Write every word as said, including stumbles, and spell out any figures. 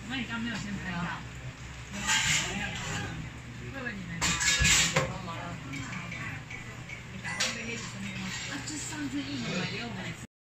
那你刚没有先拍照？我以为你没拍。啊，就上次一年买给我们。